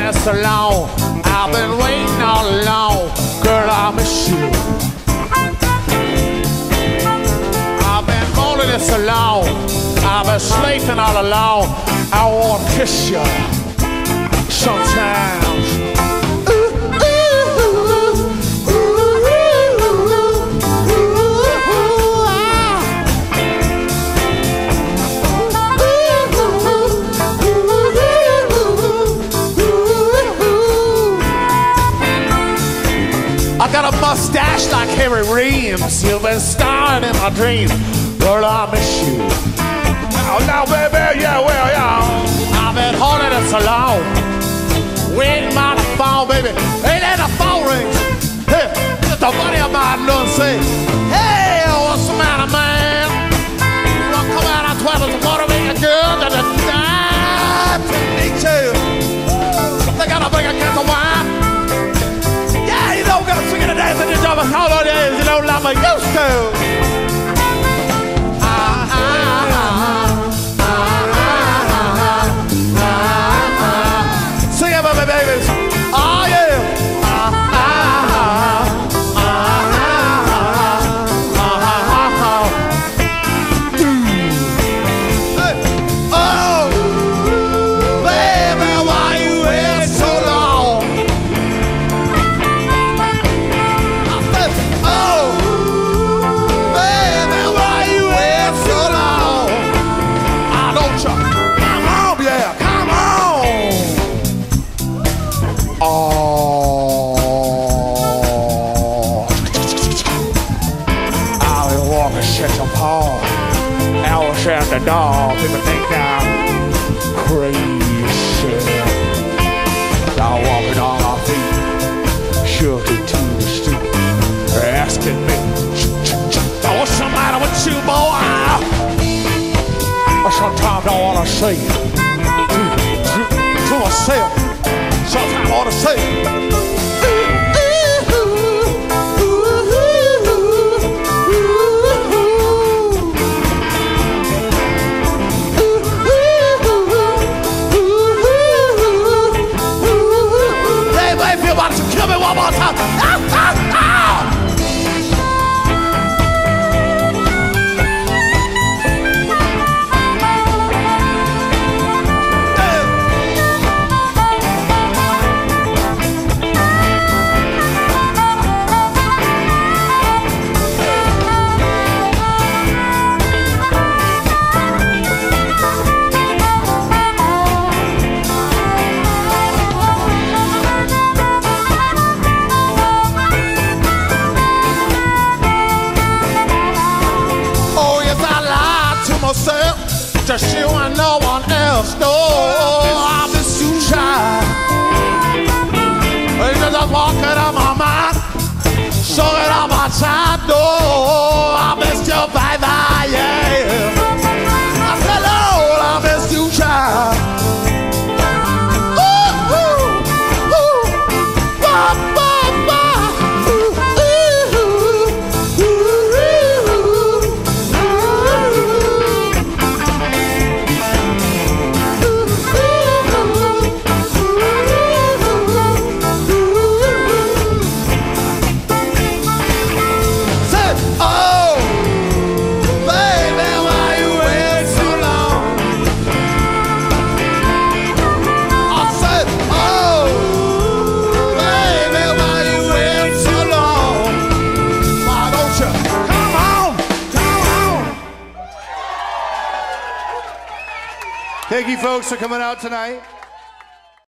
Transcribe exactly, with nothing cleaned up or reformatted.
this so long. I've been waiting all along. Girl, I miss you. I've been holding this so long. I've been sleeping all along. I want to kiss you sometimes. I got a mustache like Harry Reams. You've been starring in my dreams. Girl, I miss you. Oh, now, baby, yeah, well, yeah. I've been holding it so long. Waiting by the phone, baby. Ain't that the phone rings? Hey, just a buddy of mine done say, hey, what's the matter, man? Well, come out on twelve and want to make a girl to the night to meet you. They gotta bring a glass of wine. Gotta swing in the dance and you drop a call on days, you know, like I used to. Ah, ah, ah, ah, ah, ah, ah. Sing it for me, babies. Oh, yeah. Ah, ah, ah, ah, ah, ah, ah. Hey. Oh, baby, why you wait so long? Oh, I'll be walking Central Park. I was at the door. People think I'm crazy. I'm walking on my feet, shooting to the street. They're asking me, what's the matter with you, boy? Sometimes I wanna say it to, to, to myself. Sometimes I ought to say, hey, baby, if you want to kill me one more time. Ah, ah, ah. Myself, just you and no one else. No, I miss you, child. You just walking on my mind, showing on my side. No, I miss you, baby, yeah. I said, Lord, I miss you, child. Ooh, ooh, ooh, bah, bah, bah. Ooh, ooh, ooh, ooh, ooh. Thank you folks for coming out tonight.